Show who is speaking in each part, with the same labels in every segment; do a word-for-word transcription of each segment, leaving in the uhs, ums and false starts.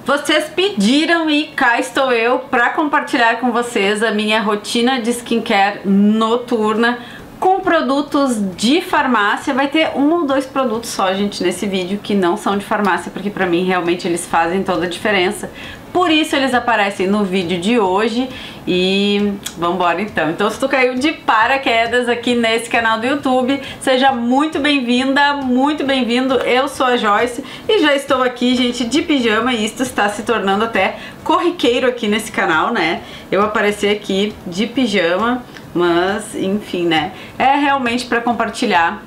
Speaker 1: Vocês pediram e cá estou eu para compartilhar com vocês a minha rotina de skincare noturna com produtos de farmácia. Vai ter um ou dois produtos só, gente, nesse vídeo que não são de farmácia, porque pra mim realmente eles fazem toda a diferença. Por isso eles aparecem no vídeo de hoje e vambora então. Então se tu caiu de paraquedas aqui nesse canal do YouTube, seja muito bem-vinda, muito bem-vindo. Eu sou a Joyce e já estou aqui, gente, de pijama, e isto está se tornando até corriqueiro aqui nesse canal, né? Eu aparecer aqui de pijama, mas enfim, né? É realmente para compartilhar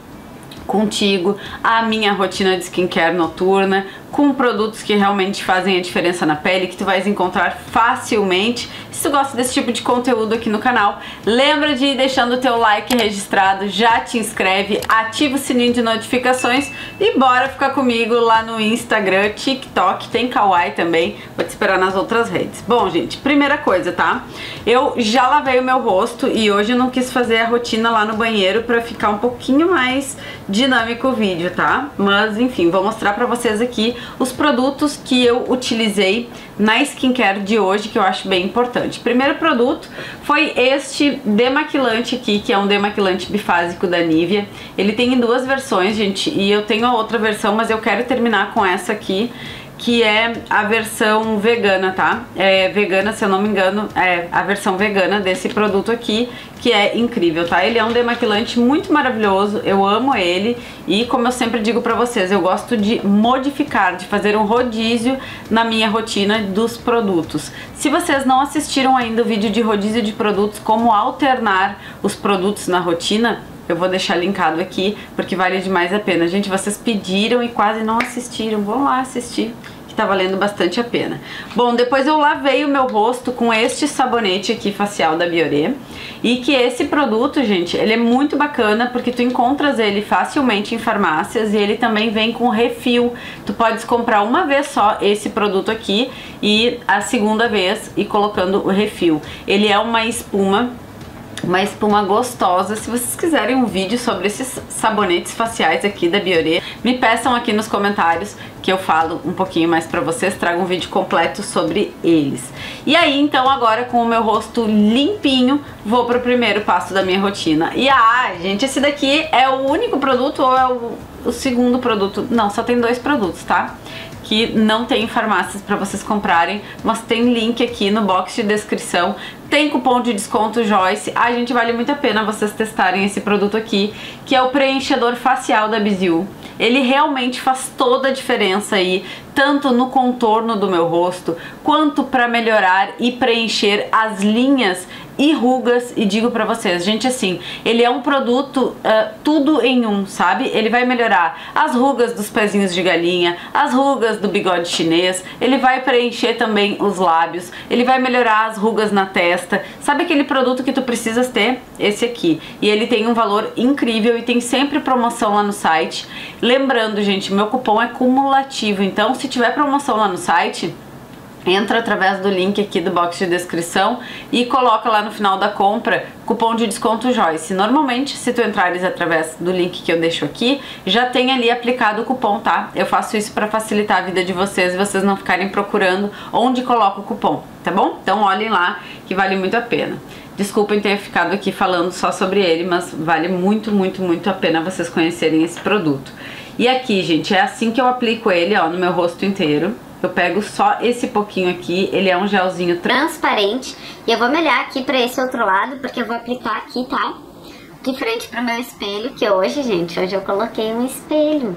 Speaker 1: contigo a minha rotina de skincare noturna, com produtos que realmente fazem a diferença na pele, que tu vais encontrar facilmente. Se tu gosta desse tipo de conteúdo aqui no canal, lembra de ir deixando o teu like registrado, já te inscreve, ativa o sininho de notificações e bora ficar comigo lá no Instagram, TikTok, tem Kawaii também, vou te esperar nas outras redes. Bom, gente, primeira coisa, tá? Eu já lavei o meu rosto e hoje eu não quis fazer a rotina lá no banheiro pra ficar um pouquinho mais dinâmico o vídeo, tá? Mas enfim, vou mostrar pra vocês aqui os produtos que eu utilizei na skincare de hoje, que eu acho bem importante. Primeiro produto foi este demaquilante aqui, que é um demaquilante bifásico da Nivea. Ele tem em duas versões, gente, e eu tenho a outra versão, mas eu quero terminar com essa aqui, que é a versão vegana, tá? É vegana, se eu não me engano, é a versão vegana desse produto aqui, que é incrível, tá? Ele é um demaquilante muito maravilhoso, eu amo ele e, como eu sempre digo pra vocês, eu gosto de modificar, de fazer um rodízio na minha rotina dos produtos. Se vocês não assistiram ainda o vídeo de rodízio de produtos, como alternar os produtos na rotina, eu vou deixar linkado aqui, porque vale demais a pena. Gente, vocês pediram e quase não assistiram. Vão lá assistir, que tá valendo bastante a pena. Bom, depois eu lavei o meu rosto com este sabonete aqui facial da Bioré. E que esse produto, gente, ele é muito bacana, porque tu encontras ele facilmente em farmácias e ele também vem com refil. Tu podes comprar uma vez só esse produto aqui e a segunda vez ir colocando o refil. Ele é uma espuma, uma espuma gostosa. Se vocês quiserem um vídeo sobre esses sabonetes faciais aqui da Bioré, me peçam aqui nos comentários que eu falo um pouquinho mais pra vocês, trago um vídeo completo sobre eles. E aí, então, agora com o meu rosto limpinho, vou pro primeiro passo da minha rotina. E ah, gente, esse daqui é o único produto ou é o, o segundo produto? Não, só tem dois produtos, tá? Que não tem em farmácias para vocês comprarem, mas tem link aqui no box de descrição, tem cupom de desconto Joyce. A gente, vale muito a pena vocês testarem esse produto aqui, que é o preenchedor facial da Biziu. Ele realmente faz toda a diferença aí, tanto no contorno do meu rosto, quanto para melhorar e preencher as linhas e rugas. E digo pra vocês, gente, assim, ele é um produto uh, tudo em um, sabe? Ele vai melhorar as rugas dos pezinhos de galinha, as rugas do bigode chinês, ele vai preencher também os lábios, ele vai melhorar as rugas na testa. Sabe aquele produto que tu precisas ter? Esse aqui. E ele tem um valor incrível e tem sempre promoção lá no site. Lembrando, gente, meu cupom é cumulativo, então se tiver promoção lá no site, entra através do link aqui do box de descrição e coloca lá no final da compra cupom de desconto Joyce. Normalmente, se tu entrares através do link que eu deixo aqui, já tem ali aplicado o cupom, tá? Eu faço isso para facilitar a vida de vocês e vocês não ficarem procurando onde coloca o cupom, tá bom? Então olhem lá que vale muito a pena. Desculpem ter ficado aqui falando só sobre ele, mas vale muito, muito, muito a pena vocês conhecerem esse produto. E aqui, gente, é assim que eu aplico ele, ó, no meu rosto inteiro. Eu pego só esse pouquinho aqui, ele é um gelzinho transparente.
Speaker 2: E eu vou me olhar aqui pra esse outro lado, porque eu vou aplicar aqui, tá? De frente pro meu espelho, que hoje, gente, hoje eu coloquei um espelho.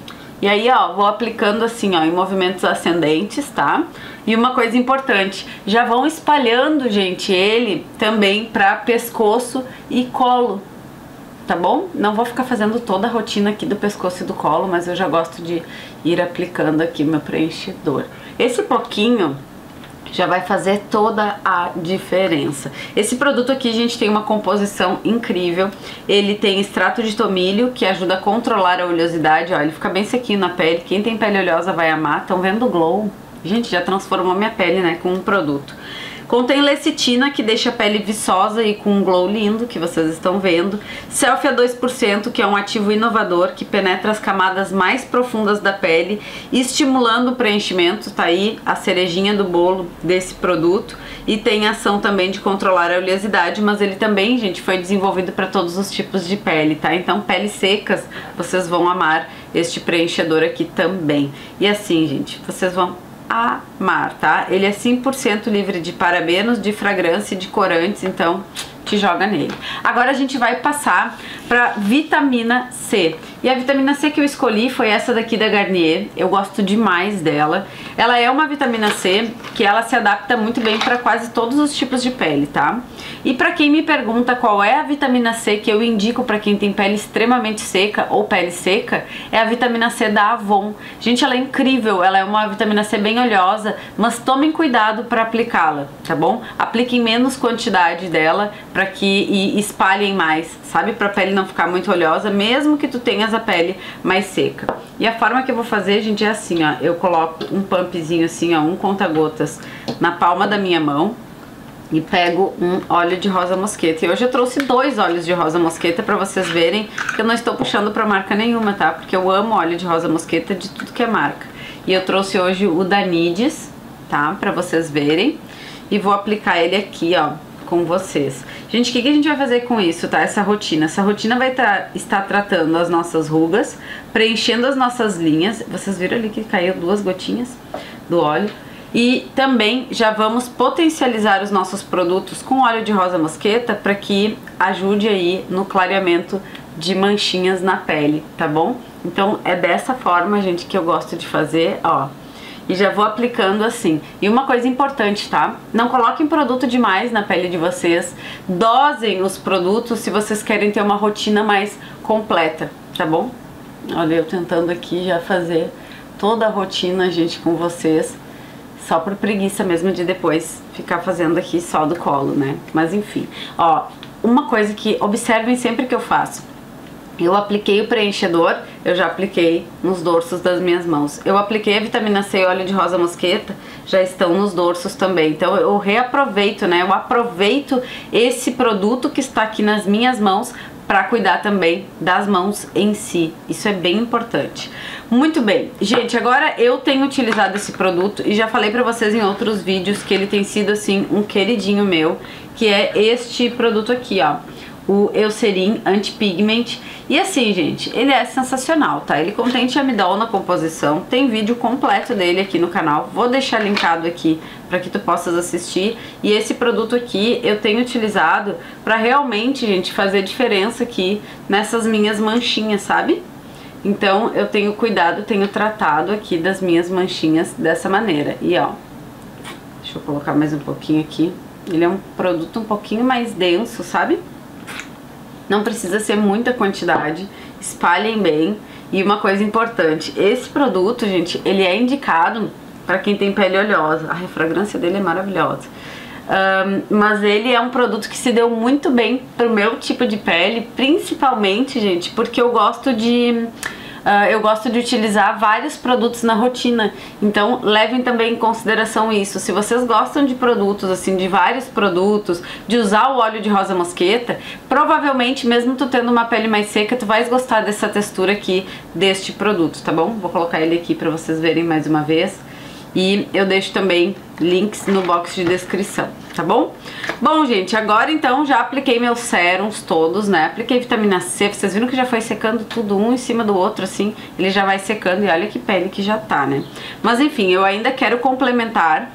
Speaker 1: E aí, ó, vou aplicando assim, ó, em movimentos ascendentes, tá? E uma coisa importante, já vão espalhando, gente, ele também pra pescoço e colo, tá bom? Não vou ficar fazendo toda a rotina aqui do pescoço e do colo, mas eu já gosto de ir aplicando aqui meu preenchedor. Esse pouquinho já vai fazer toda a diferença. Esse produto aqui, gente, tem uma composição incrível. Ele tem extrato de tomilho, que ajuda a controlar a oleosidade, ó, ele fica bem sequinho na pele. Quem tem pele oleosa vai amar. Estão vendo o glow? Gente, já transformou minha pele, né, com um produto. Contém lecitina, que deixa a pele viçosa e com um glow lindo, que vocês estão vendo. Selfie a dois por cento, que é um ativo inovador, que penetra as camadas mais profundas da pele, estimulando o preenchimento. Tá aí a cerejinha do bolo desse produto. E tem ação também de controlar a oleosidade, mas ele também, gente, foi desenvolvido para todos os tipos de pele, tá? Então, peles secas, vocês vão amar este preenchedor aqui também. E assim, gente, vocês vão amar, tá? Ele é cem por cento livre de parabenos, de fragrância e de corantes, então te joga nele. Agora a gente vai passar para vitamina C. E a vitamina C que eu escolhi foi essa daqui da Garnier. Eu gosto demais dela. Ela é uma vitamina C que ela se adapta muito bem para quase todos os tipos de pele, tá? E para quem me pergunta qual é a vitamina C que eu indico para quem tem pele extremamente seca ou pele seca, é a vitamina C da Avon. Gente, ela é incrível, ela é uma vitamina C bem oleosa, mas tomem cuidado para aplicá-la, tá bom? Apliquem menos quantidade dela para que e espalhem mais, sabe? Para a pele não ficar muito oleosa, mesmo que tu tenhas a pele mais seca. E a forma que eu vou fazer, gente, é assim, ó. Eu coloco um pumpzinho assim, ó, um conta-gotas na palma da minha mão e pego um óleo de rosa mosqueta. E hoje eu trouxe dois óleos de rosa mosqueta pra vocês verem que eu não estou puxando pra marca nenhuma, tá? Porque eu amo óleo de rosa mosqueta de tudo que é marca. E eu trouxe hoje o da Nidis, tá? Pra vocês verem. E vou aplicar ele aqui, ó, com vocês. Gente, o que, que a gente vai fazer com isso, tá? Essa rotina. Essa rotina vai tra estar tratando as nossas rugas, preenchendo as nossas linhas. Vocês viram ali que caiu duas gotinhas do óleo. E também já vamos potencializar os nossos produtos com óleo de rosa mosqueta para que ajude aí no clareamento de manchinhas na pele, tá bom? Então é dessa forma, gente, que eu gosto de fazer, ó. E já vou aplicando assim. E uma coisa importante, tá? Não coloquem produto demais na pele de vocês. Dosem os produtos se vocês querem ter uma rotina mais completa, tá bom? Olha, eu tentando aqui já fazer toda a rotina, gente, com vocês. Só por preguiça mesmo de depois ficar fazendo aqui só do colo, né? Mas enfim, ó, uma coisa que observem sempre que eu faço. Eu apliquei o preenchedor, eu já apliquei nos dorsos das minhas mãos. Eu apliquei a vitamina C e óleo de rosa mosqueta, já estão nos dorsos também. Então eu reaproveito, né? Eu aproveito esse produto que está aqui nas minhas mãos para cuidar também das mãos em si. Isso é bem importante. Muito bem, gente, agora eu tenho utilizado esse produto e já falei pra vocês em outros vídeos que ele tem sido, assim, um queridinho meu, que é este produto aqui, ó, o Eucerin Anti-Pigment. E assim, gente, ele é sensacional, tá? Ele contém tiamidol na composição, tem vídeo completo dele aqui no canal, vou deixar linkado aqui para que tu possas assistir. E esse produto aqui eu tenho utilizado para realmente, gente, fazer diferença aqui nessas minhas manchinhas, sabe? Então eu tenho cuidado, tenho tratado aqui das minhas manchinhas dessa maneira. E ó, deixa eu colocar mais um pouquinho aqui. Ele é um produto um pouquinho mais denso, sabe? Não precisa ser muita quantidade, espalhem bem. E uma coisa importante, esse produto, gente, ele é indicado para quem tem pele oleosa. A fragrância dele é maravilhosa. Um, mas ele é um produto que se deu muito bem pro meu tipo de pele, principalmente, gente, porque eu gosto de... Uh, eu gosto de utilizar vários produtos na rotina, então levem também em consideração isso. Se vocês gostam de produtos, assim, de vários produtos, de usar o óleo de rosa mosqueta, provavelmente, mesmo tu tendo uma pele mais seca, tu vais gostar dessa textura aqui deste produto, tá bom? Vou colocar ele aqui pra vocês verem mais uma vez. E eu deixo também links no box de descrição, tá bom? Bom, gente, agora então já apliquei meus sérums todos, né? Apliquei vitamina C, vocês viram que já foi secando tudo um em cima do outro, assim. Ele já vai secando e olha que pele que já tá, né? Mas enfim, eu ainda quero complementar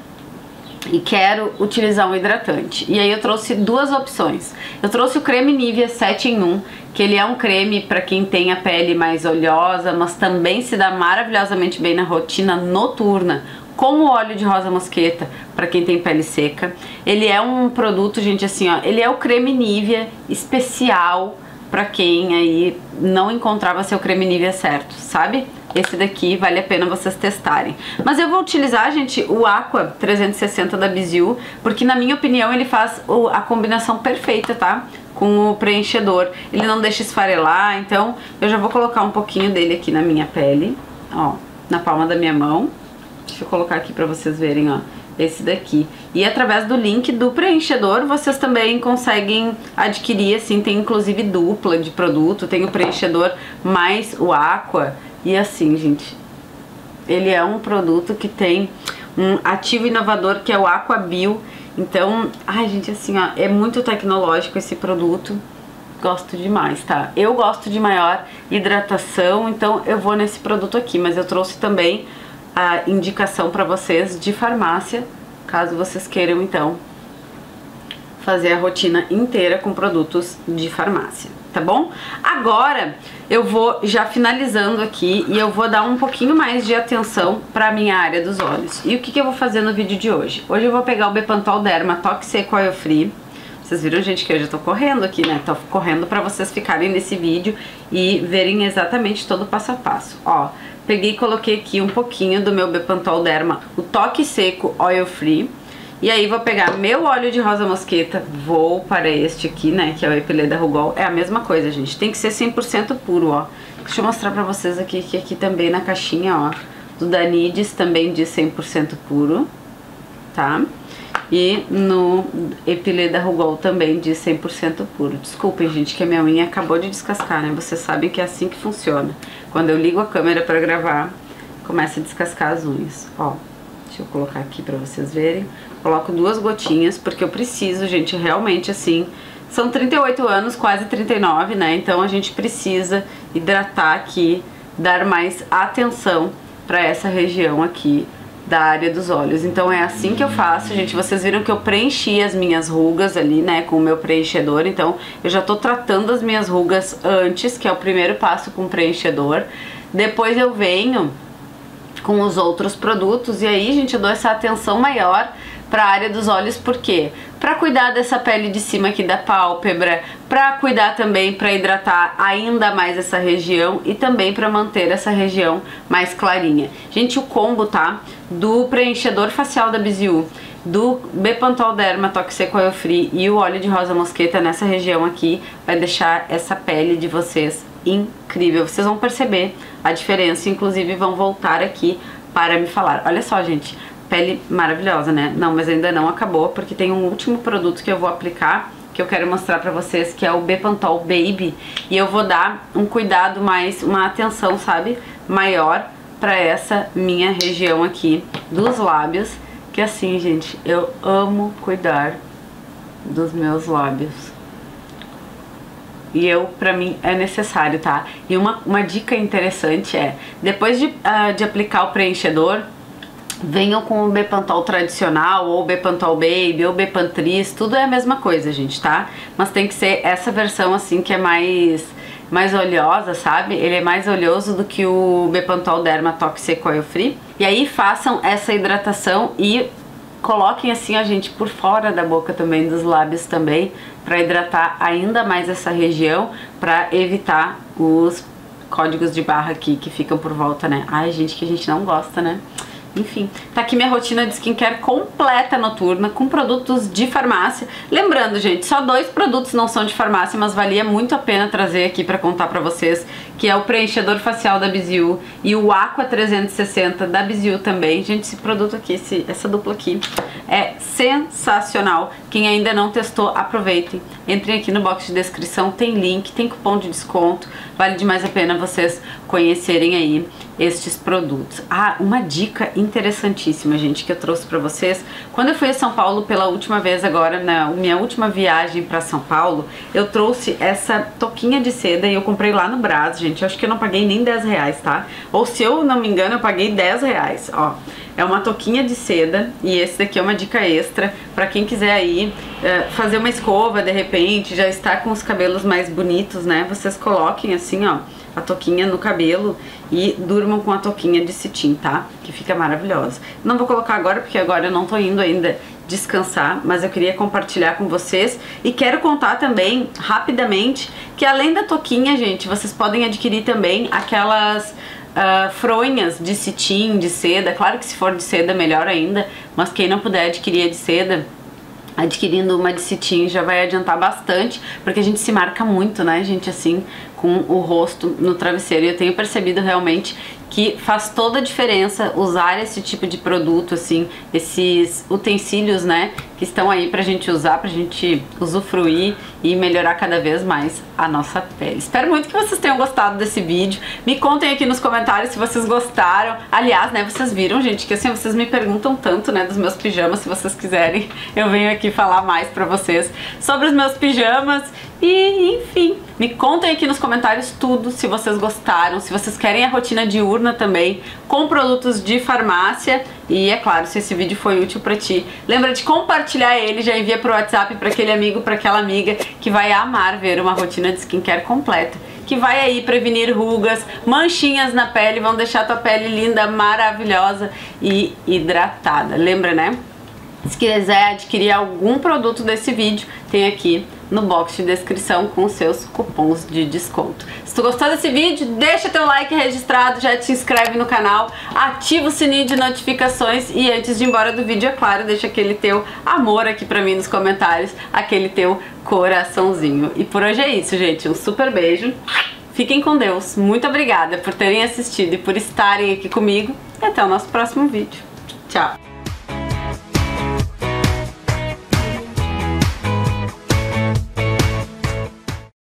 Speaker 1: e quero utilizar um hidratante. E aí eu trouxe duas opções. Eu trouxe o creme Nivea sete em um, que ele é um creme para quem tem a pele mais oleosa, mas também se dá maravilhosamente bem na rotina noturna, com o óleo de rosa mosqueta para quem tem pele seca. Ele é um produto, gente, assim, ó, ele é o creme Nivea especial para quem aí não encontrava seu creme Nivea certo, sabe? Esse daqui vale a pena vocês testarem. Mas eu vou utilizar, gente, o Aqua trezentos e sessenta da Biziu, porque na minha opinião ele faz a combinação perfeita, tá? Com o preenchedor. Ele não deixa esfarelar, então eu já vou colocar um pouquinho dele aqui na minha pele, ó, na palma da minha mão. Deixa eu colocar aqui pra vocês verem, ó. Esse daqui. E através do link do preenchedor, vocês também conseguem adquirir, assim, tem inclusive dupla de produto, tem o preenchedor mais o Aqua. E assim, gente, ele é um produto que tem um ativo inovador que é o Aqua Bio. Então, ai gente, assim, ó, é muito tecnológico esse produto. Gosto demais, tá? Eu gosto de maior hidratação, então eu vou nesse produto aqui. Mas eu trouxe também a indicação para vocês de farmácia, caso vocês queiram, então, fazer a rotina inteira com produtos de farmácia, tá bom? Agora eu vou já finalizando aqui e eu vou dar um pouquinho mais de atenção para minha área dos olhos. E o que que eu vou fazer no vídeo de hoje? Hoje eu vou pegar o Bepantol Derma Toque Seco Oil Free. Vocês viram, gente, que eu já tô correndo aqui, né? Tô correndo pra vocês ficarem nesse vídeo e verem exatamente todo o passo a passo. Ó, peguei e coloquei aqui um pouquinho do meu Bepantol Derma, o Toque Seco Oil Free. E aí vou pegar meu óleo de rosa mosqueta, vou para este aqui, né, que é o Epilé da Rugol. É a mesma coisa, gente, tem que ser cem por cento puro, ó. Deixa eu mostrar pra vocês aqui, que aqui também na caixinha, ó, do Danides também diz cem por cento puro, tá? E no Epilé da Rugol também diz cem por cento puro. Desculpem, gente, que a minha unha acabou de descascar, né? Vocês sabem que é assim que funciona. Quando eu ligo a câmera pra gravar, começa a descascar as unhas. Ó, deixa eu colocar aqui pra vocês verem. Coloco duas gotinhas, porque eu preciso, gente, realmente assim... São trinta e oito anos, quase trinta e nove, né? Então a gente precisa hidratar aqui, dar mais atenção pra essa região aqui da área dos olhos. Então é assim que eu faço, gente. Vocês viram que eu preenchi as minhas rugas ali, né, com o meu preenchedor. Então eu já tô tratando as minhas rugas antes, que é o primeiro passo com o preenchedor. Depois eu venho com os outros produtos e aí, gente, eu dou essa atenção maior para a área dos olhos. Por quê? Para cuidar dessa pele de cima aqui da pálpebra, para cuidar também, para hidratar ainda mais essa região e também para manter essa região mais clarinha. Gente, o combo, tá? Do preenchedor facial da Biziu, do Bepantol Derma Toque Seco Oil Free e o óleo de rosa mosqueta nessa região aqui vai deixar essa pele de vocês incrível. Vocês vão perceber a diferença, inclusive vão voltar aqui para me falar. Olha só, gente, pele maravilhosa, né? Não, mas ainda não acabou, porque tem um último produto que eu vou aplicar, que eu quero mostrar pra vocês, que é o Bepantol Baby. E eu vou dar um cuidado mais, uma atenção, sabe, maior pra essa minha região aqui dos lábios. Que assim, gente, eu amo cuidar dos meus lábios. E eu, pra mim, é necessário, tá? E uma, uma dica interessante é, depois de, uh, de aplicar o preenchedor, venham com o Bepantol tradicional, ou Bepantol Baby, ou Bepantris, tudo é a mesma coisa, gente, tá? Mas tem que ser essa versão, assim, que é mais, mais oleosa, sabe? Ele é mais oleoso do que o Bepantol Derma Toque Seco Oil Free. E aí façam essa hidratação e coloquem assim, a gente, por fora da boca também, dos lábios também, pra hidratar ainda mais essa região, pra evitar os códigos de barra aqui que ficam por volta, né? Ai, gente, que a gente não gosta, né? Enfim, tá aqui minha rotina de skincare completa noturna, com produtos de farmácia. Lembrando, gente, só dois produtos não são de farmácia, mas valia muito a pena trazer aqui pra contar pra vocês, que é o preenchedor facial da Biziu e o Aqua trezentos e sessenta da Biziu também. Gente, esse produto aqui, esse, essa dupla aqui, é sensacional. Quem ainda não testou, aproveitem. Entrem aqui no box de descrição, tem link, tem cupom de desconto. Vale demais a pena vocês conhecerem aí estes produtos. Ah, uma dica interessantíssima, gente, que eu trouxe pra vocês. Quando eu fui a São Paulo pela última vez agora, na minha última viagem pra São Paulo, eu trouxe essa toquinha de seda e eu comprei lá no Brás, gente. Eu acho que eu não paguei nem dez reais, tá? Ou se eu não me engano, eu paguei dez reais, ó. É uma toquinha de seda e esse daqui é uma dica extra pra quem quiser aí uh, fazer uma escova, de repente, já está com os cabelos mais bonitos, né? Vocês coloquem assim, ó, a toquinha no cabelo e durmam com a toquinha de cetim, tá? Que fica maravilhosa. Não vou colocar agora, porque agora eu não tô indo ainda descansar, mas eu queria compartilhar com vocês e quero contar também, rapidamente, que além da toquinha, gente, vocês podem adquirir também aquelas uh, fronhas de cetim, de seda. Claro que se for de seda, melhor ainda, mas quem não puder adquirir a de seda, adquirindo uma de cetim já vai adiantar bastante, porque a gente se marca muito, né, gente, assim, com o rosto no travesseiro. E eu tenho percebido realmente que faz toda a diferença usar esse tipo de produto, assim, esses utensílios, né, que estão aí pra gente usar, pra gente usufruir e melhorar cada vez mais a nossa pele. Espero muito que vocês tenham gostado desse vídeo. Me contem aqui nos comentários se vocês gostaram. Aliás, né, vocês viram, gente, que assim, vocês me perguntam tanto, né, dos meus pijamas. Se vocês quiserem, eu venho aqui falar mais pra vocês sobre os meus pijamas. E, enfim, me contem aqui nos comentários tudo, se vocês gostaram, se vocês querem a rotina diurna também, com produtos de farmácia. E, é claro, se esse vídeo foi útil pra ti, lembra de compartilhar ele, já envia pro WhatsApp pra aquele amigo, pra aquela amiga que vai amar ver uma rotina de skincare completa, que vai aí prevenir rugas, manchinhas na pele, vão deixar tua pele linda, maravilhosa e hidratada. Lembra, né? Se quiser adquirir algum produto desse vídeo, tem aqui no box de descrição com seus cupons de desconto. Se tu gostou desse vídeo, deixa teu like registrado, já te inscreve no canal, ativa o sininho de notificações e antes de ir embora do vídeo, é claro, deixa aquele teu amor aqui pra mim nos comentários, aquele teu coraçãozinho. E por hoje é isso, gente. Um super beijo. Fiquem com Deus. Muito obrigada por terem assistido e por estarem aqui comigo. E até o nosso próximo vídeo. Tchau!